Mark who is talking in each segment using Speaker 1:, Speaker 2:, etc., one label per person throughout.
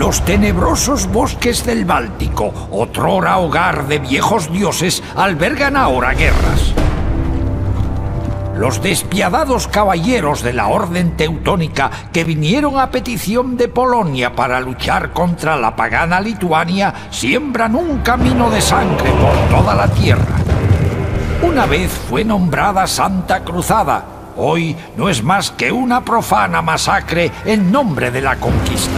Speaker 1: Los tenebrosos bosques del Báltico, otrora hogar de viejos dioses, albergan ahora guerras. Los despiadados caballeros de la Orden Teutónica que vinieron a petición de Polonia para luchar contra la pagana Lituania siembran un camino de sangre por toda la tierra. Una vez fue nombrada Santa Cruzada, hoy no es más que una profana masacre en nombre de la conquista.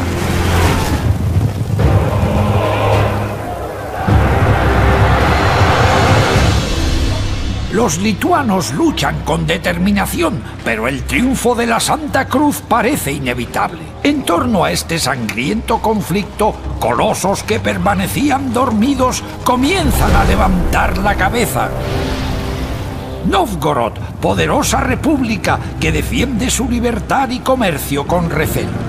Speaker 1: Los lituanos luchan con determinación, pero el triunfo de la Santa Cruz parece inevitable. En torno a este sangriento conflicto, colosos que permanecían dormidos comienzan a levantar la cabeza. Novgorod, poderosa república que defiende su libertad y comercio con recelo.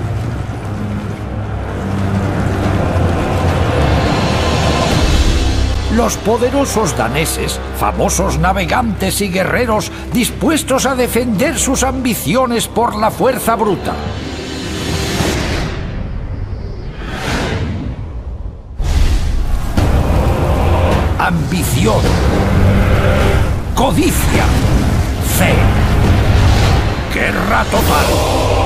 Speaker 1: Los poderosos daneses, famosos navegantes y guerreros dispuestos a defender sus ambiciones por la fuerza bruta. Ambición, codicia, fe, guerra total.